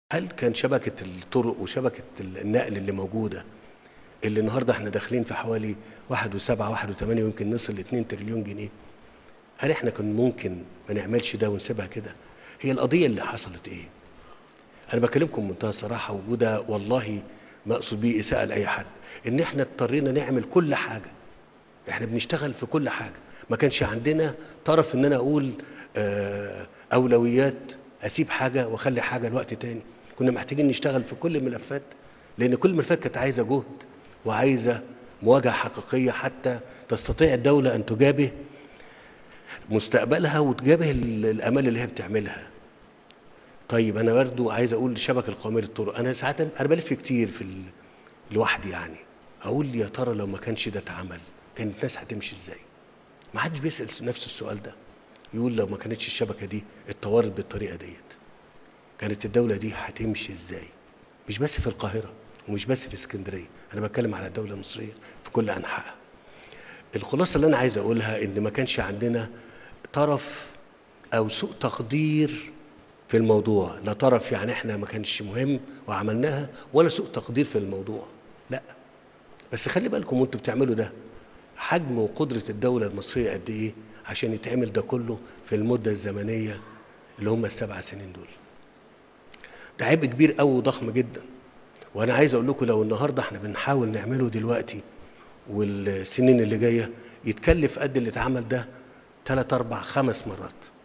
هل كان شبكة الطرق وشبكة النقل اللي موجودة، اللي النهارده احنا داخلين في حوالي 1.7 1.8 ويمكن نصل ل 2 تريليون جنيه، هل احنا كان ممكن ما نعملش ده ونسيبها كده؟ هي القضية اللي حصلت ايه؟ أنا بكلمكم بمنتهى الصراحة، وده والله ما أقصد بيه إساءة لأي حد، إن احنا اضطرينا نعمل كل حاجة. احنا بنشتغل في كل حاجة، ما كانش عندنا طرف إن أنا أقول أولويات، أسيب حاجة وأخلي حاجة لوقت تاني. كنا محتاجين نشتغل في كل الملفات، لأن كل الملفات كانت عايزة جهد وعايزة مواجهة حقيقية حتى تستطيع الدولة أن تجابه مستقبلها وتجابه الآمال اللي هي بتعملها. طيب أنا برضو عايز أقول الشبكة القومية للطرق، أنا ساعات أنا بلف كتير لوحدي يعني، أقول يا ترى لو ما كانش ده اتعمل كانت الناس هتمشي إزاي؟ ما حدش بيسأل نفس السؤال ده، يقول لو ما كانتش الشبكة دي اتطورت بالطريقة ديت كانت الدولة دي هتمشي إزاي؟ مش بس في القاهرة ومش بس في اسكندرية، أنا بتكلم على الدولة المصرية في كل أنحائها. الخلاصة اللي أنا عايز أقولها إن ما كانش عندنا طرف أو سوء تقدير في الموضوع، لا طرف يعني إحنا ما كانش مهم وعملناها، ولا سوء تقدير في الموضوع، لا. بس خلي بالكم وأنتوا بتعملوا ده، حجم وقدرة الدولة المصرية قد إيه عشان يتعمل ده كله في المدة الزمنية اللي هم ال7 سنين دول. ده عبء كبير قوي وضخم جدا. وانا عايز اقول لكم لو النهارده احنا بنحاول نعمله دلوقتي والسنين اللي جايه يتكلف قد اللي اتعمل ده 3 4 5 مرات.